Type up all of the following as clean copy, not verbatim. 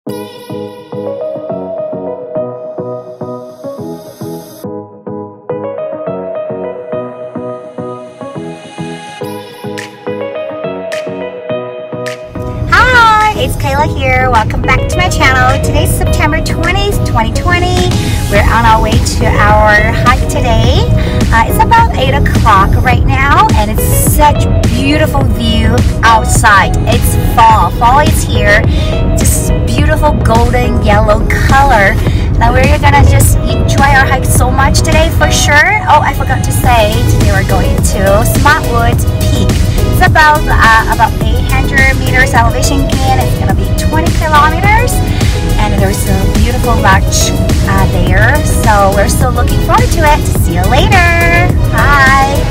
Here, welcome back to my channel. Today's September 20th, 2020. We're on our way to our hike today. It's about 8 o'clock right now, and it's such beautiful view outside. It's fall. Fall is here. Just beautiful golden yellow color. Now we're gonna just enjoy our hike so much today for sure. Oh, I forgot to say, today we're going to Smutwood Peak. It's about 800 meters elevation gain. It's gonna be 20 kilometers, and there's a beautiful larch there. So we're still looking forward to it. See you later. Bye.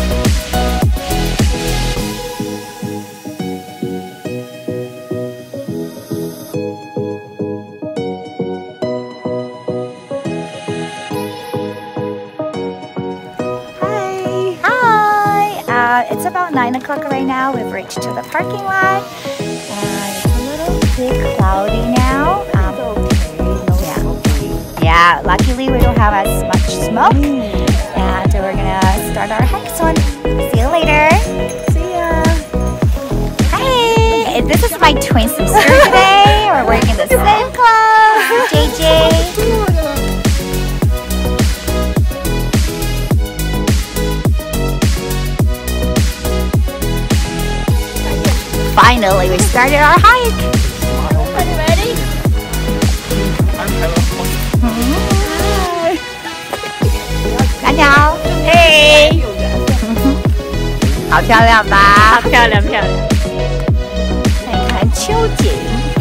It's about 9 o'clock right now. We've reached to the parking lot. It's a little bit cloudy now. Yeah, luckily we don't have as much smoke. And we're gonna start our hike soon. See you later. See ya. Hey, this is my twin sister today. We're wearing the same clothes. JJ. Finally, we started our hike. Are you ready? Hi. Hey. 好漂亮吧？ 好漂亮，漂亮。 看看秋景。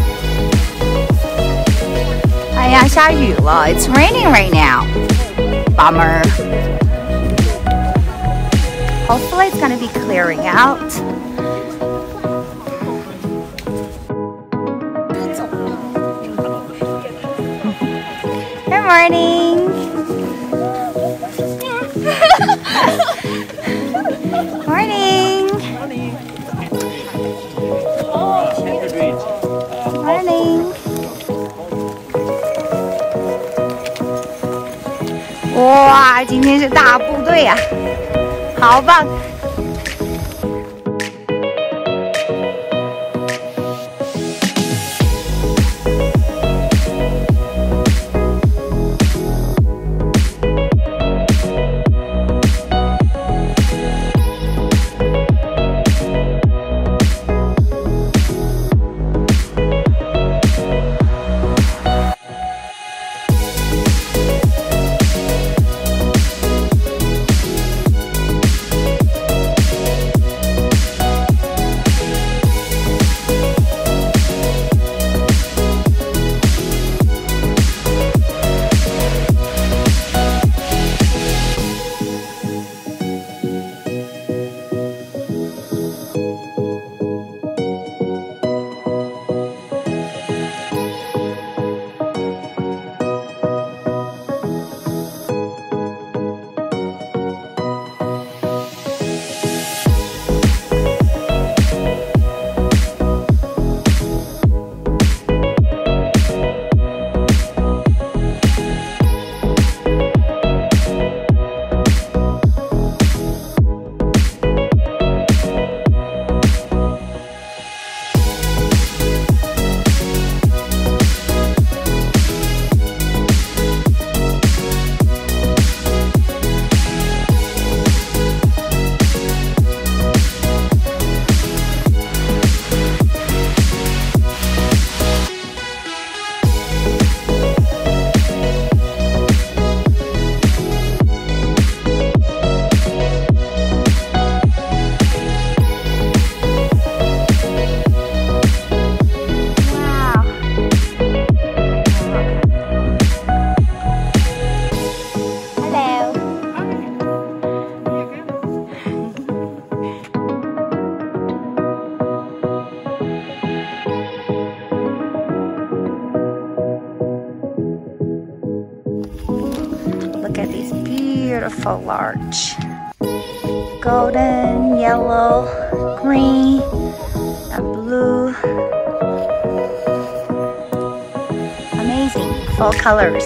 哎呀，下雨了。It's raining right now. Bummer. Hopefully, it's gonna be clearing out. Good morning. Morning. Morning. 哇，今天是大部队呀，好棒！beautiful larch. Golden, yellow, green, and blue. amazing. Full colors.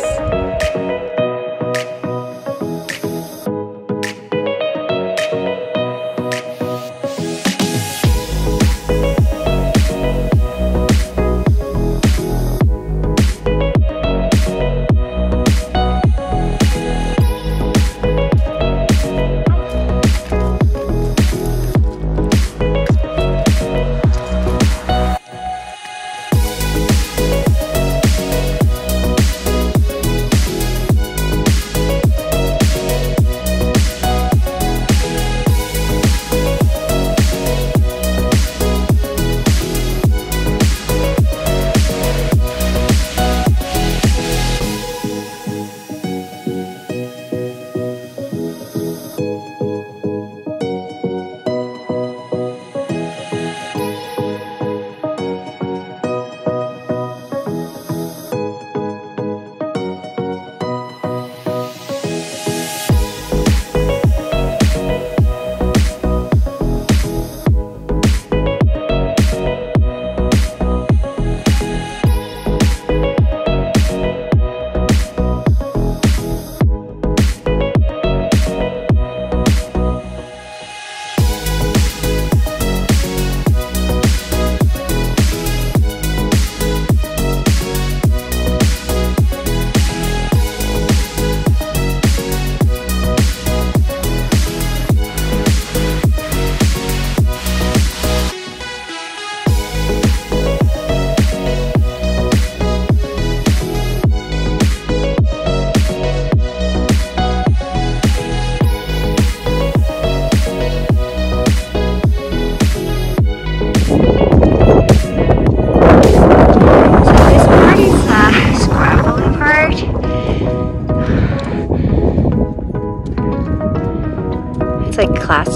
It's like class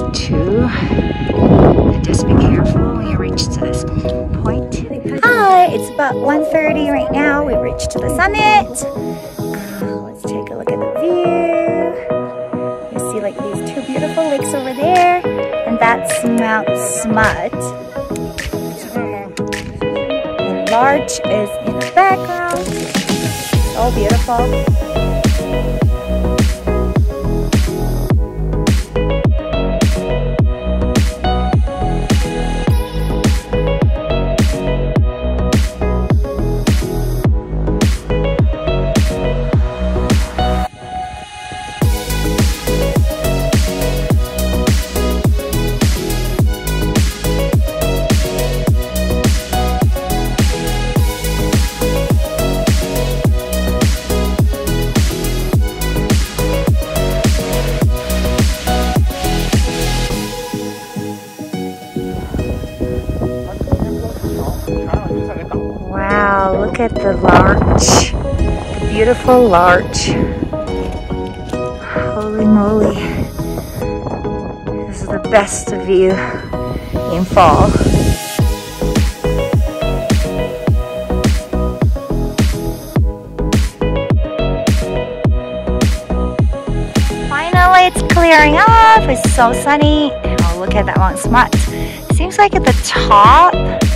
2. Just be careful when you reach to this point. Hi, it's about 1:30 right now. We've reached to the summit. Let's take a look at the view. You see like these two beautiful lakes over there, and that's Mount Smut. And larch is in the background. So beautiful. Wow, look at the larch, the beautiful larch. Holy moly, this is the best view in fall. Finally, it's clearing up. It's so sunny. Oh, look at that Mount Smut. Seems like at the top,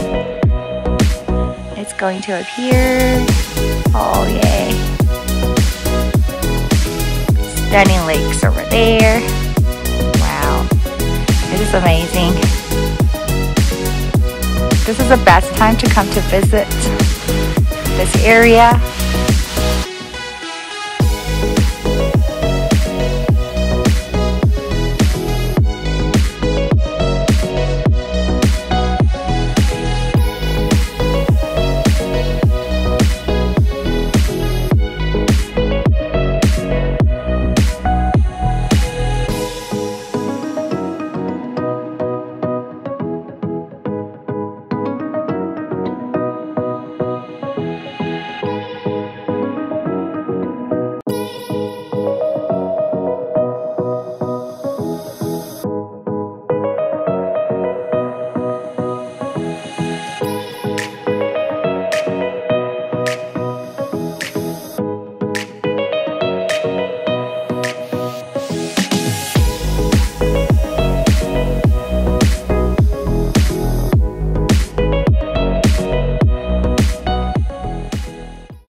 it's going to appear. Oh, yay. Stunning lakes over there. Wow. It is amazing. This is the best time to come to visit this area.